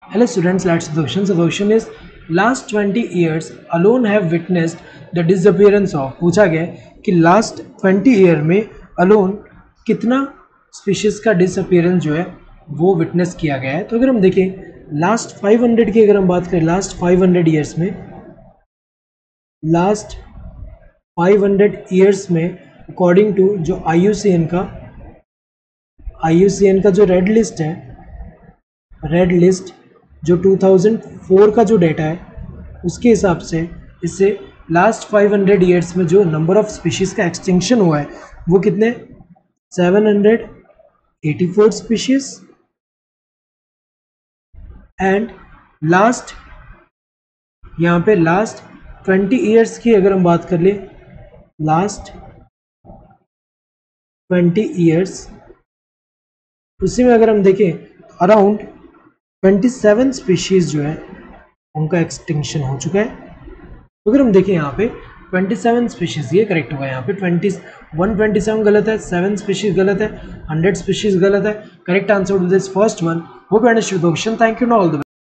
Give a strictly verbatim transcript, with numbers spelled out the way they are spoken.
Hello students, let's see the question. So the question is last twenty years alone have witnessed the disappearance of, पूछा गया है कि last twenty year में alone कितना species का disappearance जो है वो विटनेस किया गया है. तो अगर हम देखें लास्ट फाइव हंड्रेड की अगर हम बात करें लास्ट फाइव हंड्रेड ईयर्स में लास्ट फाइव हंड्रेड ईयर्स में अकॉर्डिंग टू जो आई यू सी एन का आई यू सी एन का जो रेड लिस्ट है, रेड लिस्ट जो टू थाउजेंड फोर का जो डेटा है उसके हिसाब से इससे लास्ट फाइव हंड्रेड ईयर्स में जो नंबर ऑफ स्पीशीज़ का एक्सटिंक्शन हुआ है वो कितने seven hundred eighty four species and last यहाँ पे लास्ट ट्वेंटी ईयर्स की अगर हम बात कर ले लास्ट ट्वेंटी ईयर्स उसी में अगर हम देखें अराउंड ट्वेंटी सेवन स्पीशीज़ जो है उनका एक्सटिंक्शन हो चुका है. तो अगर हम देखें यहाँ पे ट्वेंटी सेवन स्पीशीज़ ये करेक्ट होगा. यहाँ पे ट्वेंटी वन ट्वेंटी सेवन गलत है, सेवन स्पीशीज़ गलत है, हंड्रेड स्पीशीज़ गलत है. Correct answer to this first one. Hope you understood the question. Thank you. All the